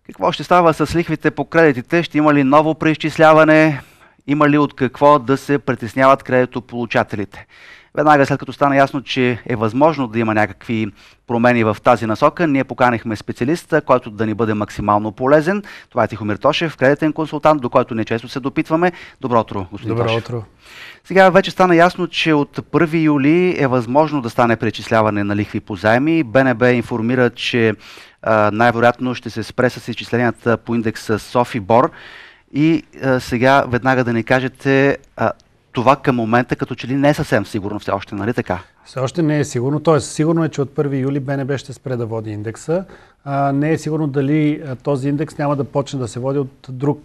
Какво ще става с лихвите по кредитите? Ще има ли ново преизчисляване? Има ли от какво да се притесняват кредитополучателите? Веднага след като стана ясно, че е възможно да има някакви промени в тази насока, ние поканихме специалист, който да ни бъде максимално полезен. Това е Тихомир Тошев, кредитен консултант, до който ние често се допитваме. Добро утро, господин Тошев. Добро утро. Сега вече стана ясно, че от 1 юли е възможно да стане преизчисляване на лихви по заеми. БНБ информира, че най-вероятно ще се спре с изчисленията по индекса Софибор. И сега веднага да ни кажете, това към момента като че ли не е съвсем сигурно все още, нали така? Все още не е сигурно. Тоест, сигурно е, че от 1 юли БНБ ще спре да води индекса. Не е сигурно дали този индекс няма да почне да се води от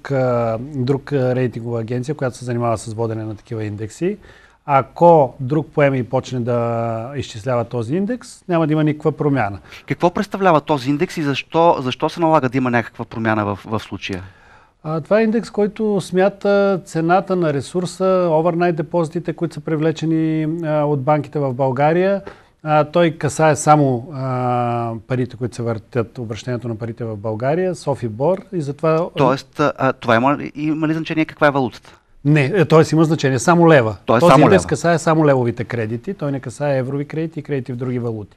друг рейтингова агенция, която се занимава с водене на такива индекси. Ако друг поеме и почне да изчислява този индекс, няма да има никаква промяна. Какво представлява този индекс и защо се налага да има някаква промяна в случая? Това е индекс, който смята цената на ресурса, овернайт депозитите, които са привлечени от банките в България. Той касае само парите, които се въртят, обращението на парите в България, Софибор и затова... Тоест, това има ли значение каква е валутата? Не, т.е. има значение само лева. Този индекс касае само левовите кредити, той не касае еврови кредити и кредити в други валути.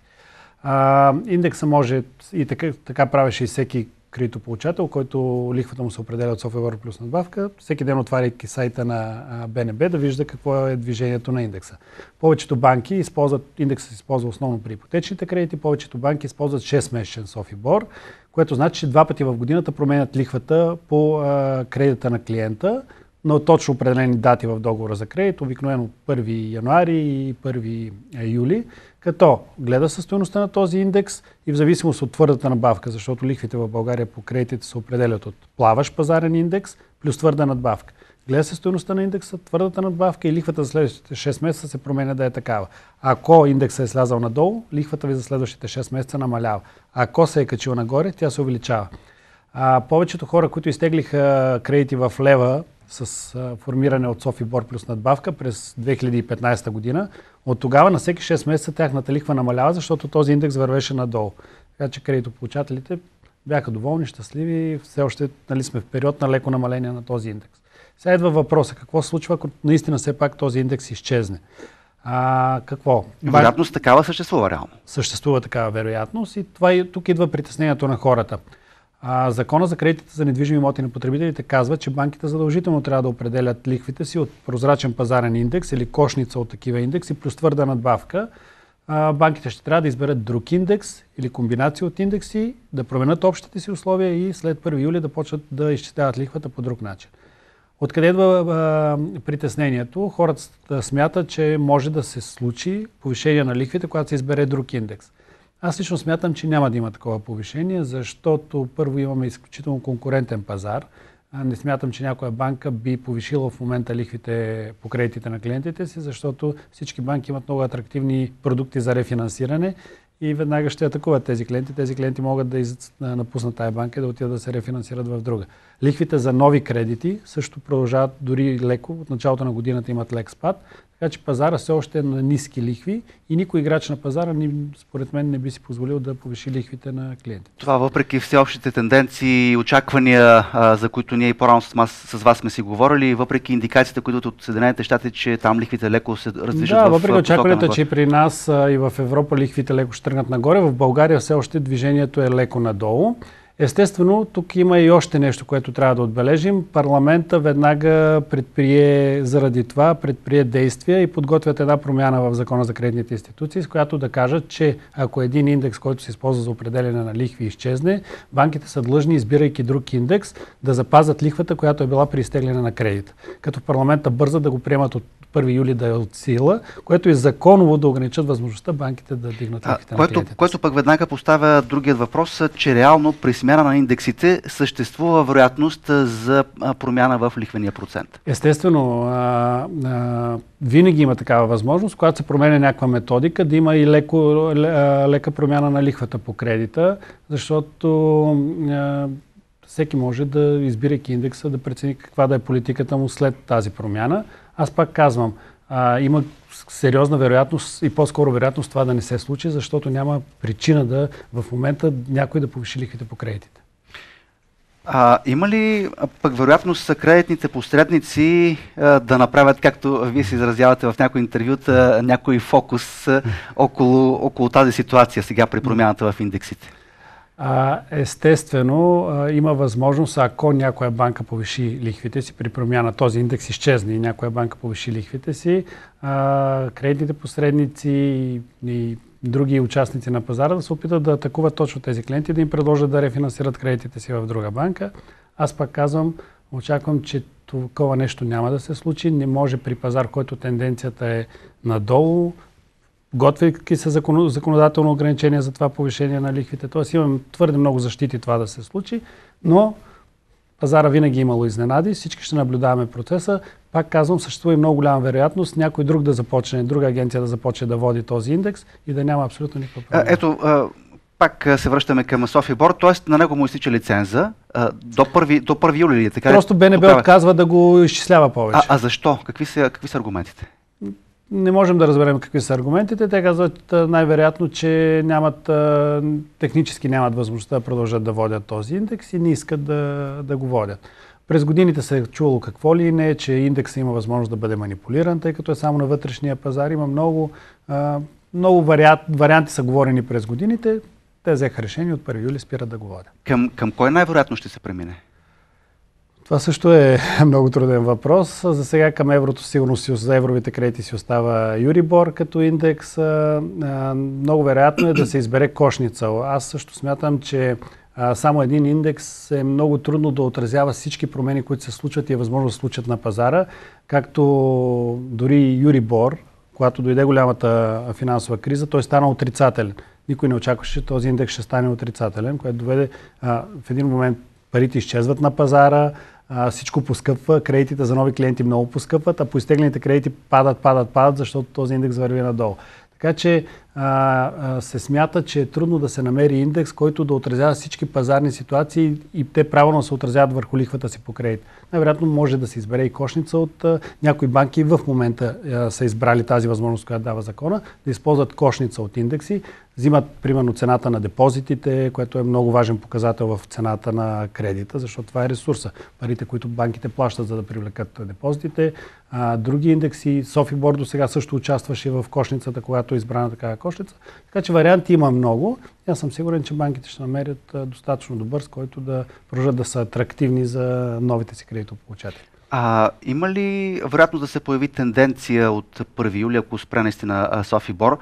Индекса може и така правеше и всеки кредитополучател, който лихвата му се определя от Софибор плюс надбавка, всеки ден отваряйки сайта на БНБ да вижда какво е движението на индекса. Повечето банки индексът се използва основно при ипотечните кредити, повечето банки използват 6-месечен Софибор, което значи, че 2 пъти в годината променят лихвата по кредита на клиента, но точно определени дати в договора за кредит, обикновено 1 януари и 1 юли, като гледа стойността на този индекс и в зависимост от твърдата надбавка, защото лихвите в България по кредитите се определят от плаващ пазарен индекс плюс твърда надбавка. Гледа се стойността на индекса, твърдата надбавка и лихвата за следващите 6 месеца се променя да е такава. Ако индексът е слязал надолу, лихвата ви за следващите 6 месеца намалява. Ако се е качил нагоре, тя се увеличава. Повечето хора, които изтеглиха кредити в лева с формиране от Софибор плюс надбавка през 2015 година, от тогава на всеки 6 месеца тяхната лихва намалява, защото този индекс вървеше надолу. Така че кредитополучателите бяха доволни, щастливи, все още сме в период на леко намаление на този индекс. Сега идва въпроса, какво се случва, ако наистина все пак този индекс изчезне? Какво? Вероятност такава съществува реално. Съществува такава вероятност и тук идва притеснението на хората. Закона за кредитите за недвижими имоти на потребителите казва, че банките задължително трябва да определят лихвите си от прозрачен пазарен индекс или кошница от такива индекси плюс твърда надбавка. Банките ще трябва да изберат друг индекс или комбинация от индекси, да променят общите си условия и след 1 юли да почнат да изчисляват лихвата по друг начин. Откъде идва притеснението? Хората смятат, че може да се случи повишение на лихвите, когато се избере друг индекс. Аз лично смятам, че няма да има такова повишение, защото първо имаме изключително конкурентен пазар. Не смятам, че някоя банка би повишила в момента лихвите по кредитите на клиентите си, защото всички банки имат много атрактивни продукти за рефинансиране и веднага ще атакуват тези клиенти. Тези клиенти могат да напуснат тая банка и да отидат да се рефинансират в друга. Лихвите за нови кредити също продължават дори леко. От началото на годината имат лек спад. Така че пазара все още е на ниски лихви и никой играч на пазара, според мен, не би си позволил да повиши лихвите на клиентите. Това въпреки всеобщите тенденции и очаквания, за които ние и по-рано с вас сме си говорили, въпреки индикациите, които от Съединените щати, че там лихвите леко се раздвижат да, въпреки очакванията, че и при нас и в Европа лихвите леко ще тръгнат нагоре, в България все още движението е леко надолу. Естествено, тук има и още нещо, което трябва да отбележим. Парламента веднага предприе действия и подготвят една промяна в Закона за кредитните институции, с която да кажат, че ако един индекс, който се използва за определяне на лихви, изчезне, банките са длъжни, избирайки друг индекс, да запазят лихвата, която е била при изтегляне на кредит. Като в парламента бърза да го приемат от 1 юли да е от сила, което е законово да ограничат възможността банките да дигнат лихвите на клиентите. Което пък веднага поставя другият въпрос, че реално при смяна на индексите съществува вероятност за промяна в лихвения процент. Естествено, винаги има такава възможност, когато се променя някаква методика, да има и лека промяна на лихвата по кредита, защото всеки може да, избирайки индекса, да прецени каква да е политиката му след тази промяна. Аз пак казвам, има сериозна вероятност и по-скоро вероятност това да не се случи, защото няма причина в момента някой да повиши лихвите по кредитите. Има ли пък вероятност кредитните посредници да направят, както вие се изразявате в някои интервюта, някой фокус около тази ситуация сега при промяната в индексите? Естествено, има възможност, ако някоя банка повиши лихвите си при промяна, този индекс изчезне и някоя банка повиши лихвите си, кредитните посредници и други участници на пазара да се опитат да атакуват точно тези клиенти, да им предложат да рефинансират кредитите си в друга банка. Аз пак казвам, очаквам, че такова нещо няма да се случи. Не може при пазар, който тенденцията е надолу, готвейки се законодателно ограничение за това повишение на лихвите. Тоест имам твърде много защити това да се случи, но пазара винаги е имало изненади, всички ще наблюдаваме процеса. Пак казвам, съществува и много голяма вероятност някой друг да започне, друга агенция да започне да води този индекс и да няма абсолютно никаква проблема. Ето, пак се връщаме към Софибор, т.е. на него му изтича лиценза до 1 юли ли? Така просто БНБ отказва да го изчислява повече. А защо? Какви са аргументите? Не можем да разберем какви са аргументите. Те казват най-вероятно, че технически нямат възможността да продължат да водят този индекс и не искат да го водят. През годините се е чувало какво ли не, че индексът има възможност да бъде манипулиран, тъй като е само на вътрешния пазар. Има много варианти са говорени през годините. Те взеха решение от 1 юли спират да го водят. Към кой най-вероятно ще се премине? Това също е много труден въпрос. За сега към еврото сигурно за евровите кредити си остава Юрибор като индекс. Много вероятно е да се избере кошница. Аз също смятам, че само един индекс е много трудно да отразява всички промени, които се случват и е възможно да се случат на пазара, както дори Юрибор, когато дойде голямата финансова криза, той стана отрицателен. Никой не очакваше, че този индекс ще стане отрицателен, което доведе в един момент парите изчезват на пазара, всичко поскъпва, кредитите за нови клиенти много поскъпват, а по изтеглените кредити падат, защото този индекс върви надолу. Така че се смята, че е трудно да се намери индекс, който да отразява всички пазарни ситуации и те правилно се отразяват върху лихвата си по кредит. Най-вероятно може да се избере и кошница от някои банки в момента са избрали тази възможност, която дава закона, да използват кошница от индекси, взимат примерно цената на депозитите, което е много важен показател в цената на кредита, защото това е ресурса. Парите, които банките плащат, за да привлекат депозитите. Други индекси, Софибор до сега също участваше в кошницата, когато е избрана такава кошница. Така че варианти има много. Аз съм сигурен, че банките ще намерят достатъчно добър, с който да продължат да са атрактивни за новите си кредитополучатели. Има ли вероятно да се появи тенденция от 1 юли, ако спре наистина Софибор,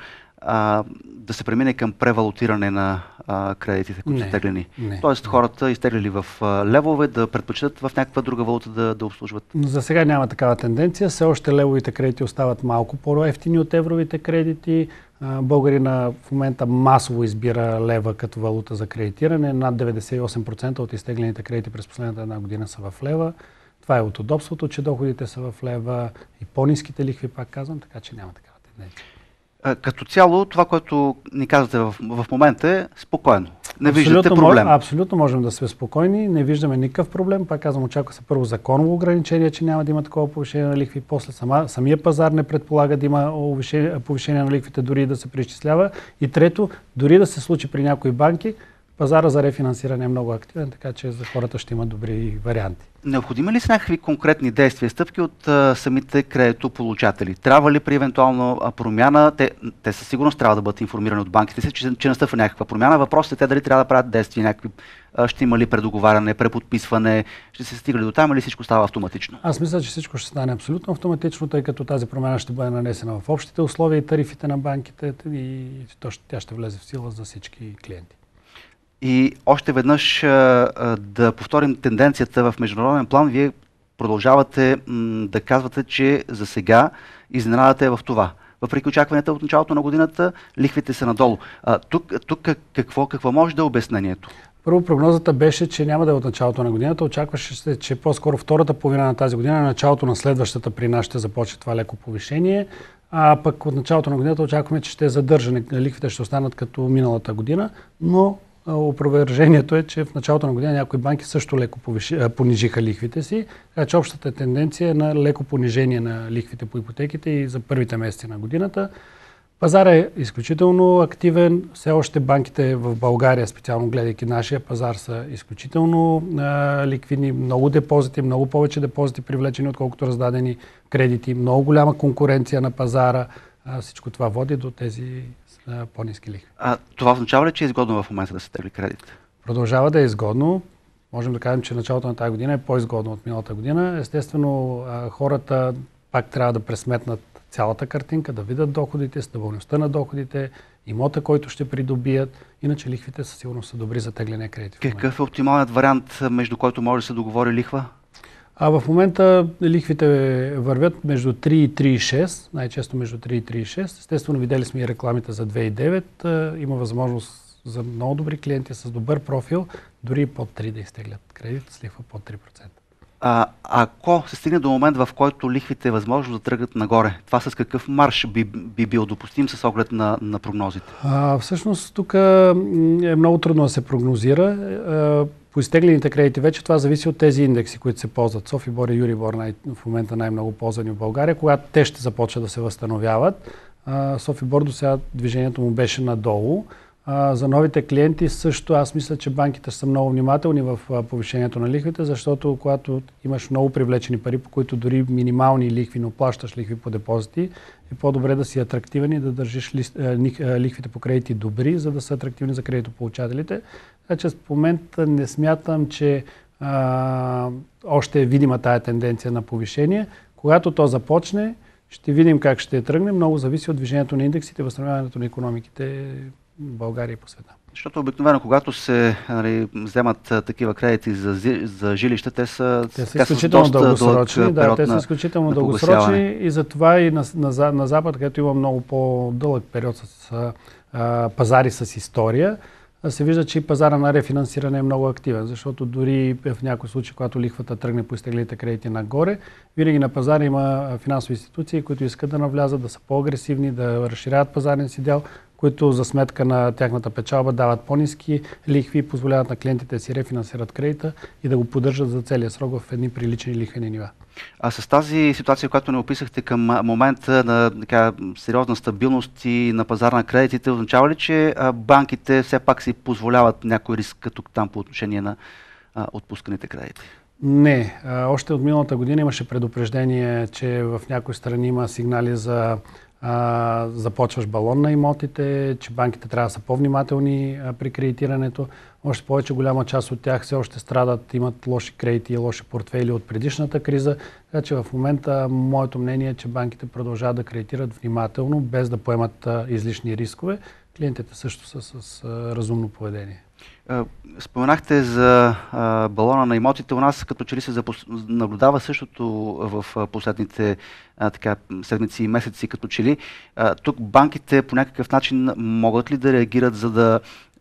да се премине към превалутиране на кредитите, които са теглени? Тоест хората изтеглили в левове да предпочитат в някаква друга валута да обслужват? За сега няма такава тенденция. Все още левовите кредити остават малко по-евтини от евровите кредити. Българина в момента масово избира лева като валута за кредитиране. Над 98% от изтеглените кредити през последната една година са в лева. Това е от удобството, че доходите са в лева и по-ниските лихви, пак казвам, така че няма такава тенденция. Като цяло, това, което ни казвате в момента е спокойно. Не виждате проблем. Абсолютно можем да сме спокойни, не виждаме никакъв проблем. Пак казвам, очаква се първо законово ограничение, че няма да има такова повишение на лихви. После самия пазар не предполага да има повишение на лихвите, дори да се преизчислява. И трето, дори да се случи при някои банки, пазара за рефинансиране е много активен, така че за хората ще има добри варианти. Необходими ли са някакви конкретни действия, стъпки от самите кредитополучатели? Трябва ли при евентуална промяна, те със сигурност трябва да бъдат информирани от банките си, че настъпва някаква промяна. Въпросът е те дали трябва да правят действия, ще има ли предоговаряне, преподписване, ще се стига ли до там или всичко става автоматично? Аз мисля, че всичко ще стане абсолютно автоматично, тъй като тази промяна ще бъде нанесена в общите условия и тарифите на банките и тя ще влезе в сила за всички клиенти. И още веднъж да повторим тенденцията в международен план. Вие продължавате да казвате, че за сега изненадата е в това. Въпреки очакванията от началото на годината, лихвите са надолу. Тук какво може да е обяснението? Първо, прогнозата беше, че няма да е от началото на годината. Очакваше се, че по-скоро втората половина на тази година, началото на следващата при нас ще започне това леко повишение. А пък от началото на годината очакваме, че ще е задържане. Лихвите ще останат като миналата година, но опровержението е, че в началото на година някои банки също леко понижиха лихвите си, така че общата тенденция е на леко понижение на лихвите по ипотеките и за първите месеци на годината. Пазар е изключително активен. Все още банките в България, специално гледайки нашия пазар, са изключително ликвидни. Много депозити, много повече депозити привлечени, отколкото раздадени кредити. Много голяма конкуренция на пазара. Всичко това води до тези по-ниски лихви. Това означава ли, че е изгодно в момента да се тегли кредит? Продължава да е изгодно. Можем да кажем, че началото на тази година е по-изгодно от миналата година. Естествено, хората пак трябва да пресметнат цялата картинка, да видят доходите, стабилността на доходите, имота, който ще придобият. Иначе лихвите със сигурност са добри за тегляне кредити. Какъв е оптималният вариант, между който може да се договори лихва? В момента лихвите вървят между 3 и 3,6, най-често между 3 и 3,6. Естествено, видели сме и рекламите за 2,9. Има възможност за много добри клиенти с добър профил, дори и под 3 да изтеглят кредит с лихва под 3%. Ако се стигне до момент, в който лихвите е възможно да тръгнат нагоре, това с какъв марш би бил допустим с оглед на прогнозите? Всъщност тук е много трудно да се прогнозира. По изтеглените кредити вече това зависи от тези индекси, които се ползват. Софибор и Юрибор в момента най-много ползвани в България, когато те ще започват да се възстановяват. Софибор до сега движението му беше надолу. За новите клиенти също аз мисля, че банките са много внимателни в повишението на лихвите, защото когато имаш много привлечени пари, по които дори минимални лихви, но плащаш лихви по депозити, е по-добре да си атрактивен и да държиш лихвите по кредити добри, за да са атрактивни за кредитополучателите. Така че в момента не смятам, че още е видима тая тенденция на повишение. Когато то започне, ще видим как ще тръгне. Много зависи от движението на индексите, възстановяването на икономиките в България и по света. Защото обикновено, когато се вземат такива кредити за жилища, те са изключително дългосрочни. Те са изключително дългосрочни и затова и на Запад, където има много по-дълъг период с пазари с история, се вижда, че и пазара на рефинансиране е много активен, защото дори в някои случаи, когато лихвата тръгне по изтеглите кредити нагоре, винаги на пазара има финансови институции, които искат да навлязат, да са по-агресивни, да разширяват пазарния си дял, които за сметка на тяхната печалба дават по-ниски лихви и позволяват на клиентите да си рефинансират кредита и да го поддържат за целия срок в едни прилични лихвени нива. А с тази ситуация, която не описахте към момента на сериозна стабилност и на пазар на кредитите, означава ли, че банките все пак си позволяват някой риск като там по отношение на отпусканите кредити? Не. Още от миналата година имаше предупреждение, че в някои страни има сигнали за започваш балон на имотите, че банките трябва да са по-внимателни при кредитирането. Още повече голяма част от тях все още страдат, имат лоши кредити и лоши портфейли от предишната криза. Така че в момента моето мнение е, че банките продължават да кредитират внимателно, без да поемат излишни рискове. Клиентите също са с разумно поведение. Споменахте за балона на имотите. У нас като че ли се наблюдава същото в последните седмици и месеци, като че ли. Тук банките по някакъв начин могат ли да реагират, за да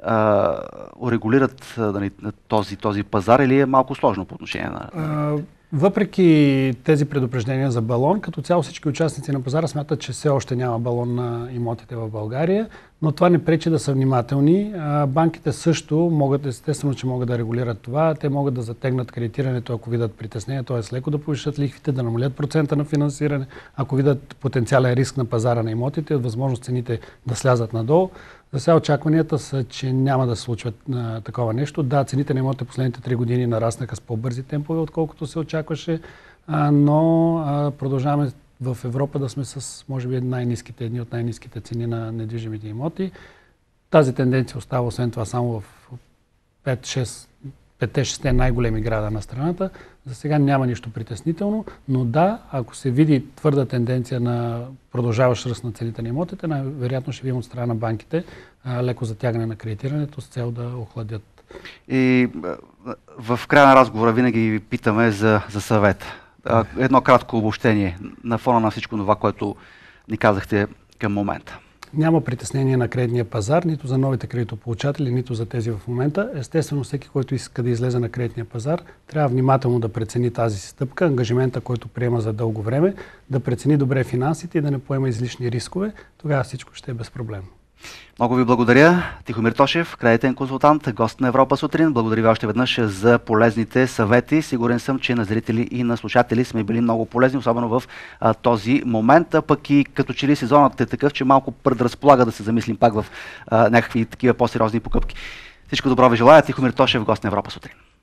урегулират този пазар, или е малко сложно по отношение на... Въпреки тези предупреждения за балон, като цяло всички участници на пазара смятат, че все още няма балон на имотите в България, но това не пречи да са внимателни. Банките също могат, естествено, че могат да регулират това. Те могат да затегнат кредитирането, ако видят притеснение, т.е. леко да повишат лихвите, да намалят процента на финансиране, ако видят потенциален риск на пазара на имотите, възможност цените да слязат надолу. За сега очакванията са, че няма да се случва такова нещо. Да, цените на имотите последните 3 години нараснаха с по-бързи темпове, отколкото се очакваше, но продължаваме в Европа да сме с, може би, едни от най-ниските цени на недвижимите имоти. Тази тенденция остава, освен това, само в 5-6 най-големи града на страната. За сега няма нищо притеснително, но да, ако се види твърда тенденция на продължаващ ръст на цените на имотите, най-вероятно ще видим от страна на банките леко затягане на кредитирането с цел да охладят. И в края на разговора винаги ви питаме за съвет. Едно кратко обобщение на фона на всичко това, което ни казахте към момента. Няма притеснение на кредитния пазар, нито за новите кредитополучатели, нито за тези в момента. Естествено, всеки, който иска да излезе на кредитния пазар, трябва внимателно да прецени тази си стъпка, ангажимента, който приема за дълго време, да прецени добре финансите и да не поема излишни рискове. Тогава всичко ще е безпроблемно. Много ви благодаря. Тихомир Тошев, кредитен консултант, гост на Европа сутрин. Благодаря ви още веднъж за полезните съвети. Сигурен съм, че на зрители и на слушатели сме били много полезни, особено в този момент. Пък и като че ли сезонът е такъв, че малко предразполага да се замислим пак в някакви такива по-сериозни покупки. Всичко добро ви желая. Тихомир Тошев, гост на Европа сутрин.